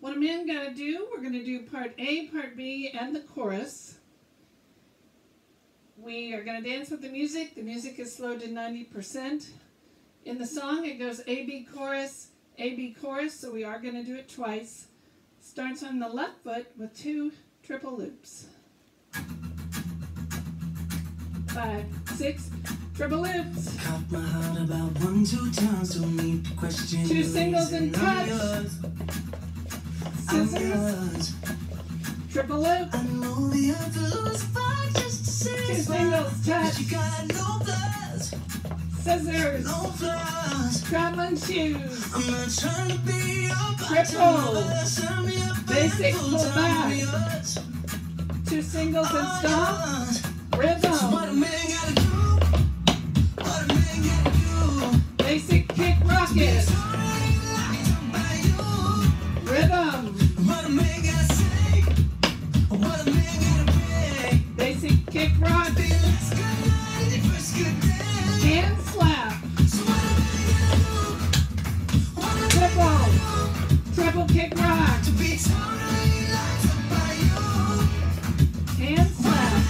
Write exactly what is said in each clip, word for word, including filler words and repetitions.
What a man gotta do, we're gonna do part A, part B, and the chorus. We are gonna dance with the music. The music is slowed to ninety percent. In the song, it goes A, B, chorus, A, B, chorus, so we are gonna do it twice. Starts on the left foot with two triple loops. Five, six, triple loops. Caught my heart about one, two times. Don't need to question. Two singles and touch. Scissors. Triple loop. I know the other was fine just to say. Two singles, touch. You got no flaws. Scissors. No flaws. Traveling shoes. I'm not trying to be your Triple. Basic pull back. Two singles and stop. Rhythm. What a man gotta do. What a man gotta do. Basic kick rocket. Rhythm. What a man gotta say. What a man gotta pray. Basic kick rock. Hand slap. Triple. Triple kick rock. Hand slap.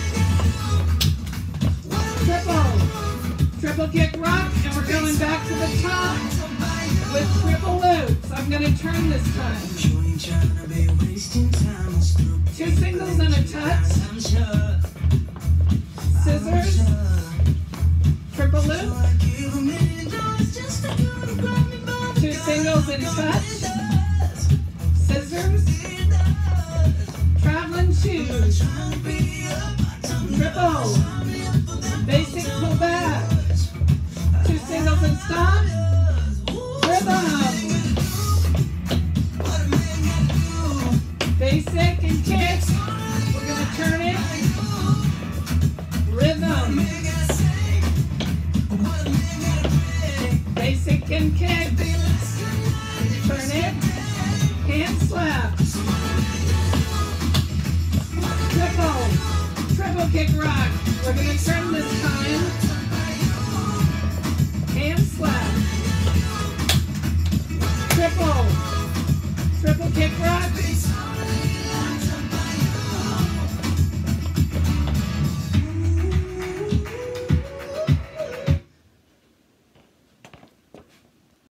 Triple. Triple kick rock. And we're going back to the top with triple loops. I'm going to turn this time. Two singles and a touch. Scissors. Triple loop. Two singles and touch. Scissors. Traveling shoes. Triple. Basic pull back. Two singles and stop. Rhythm. Basic and kick. We're going to turn it. Rhythm. Basic and kick.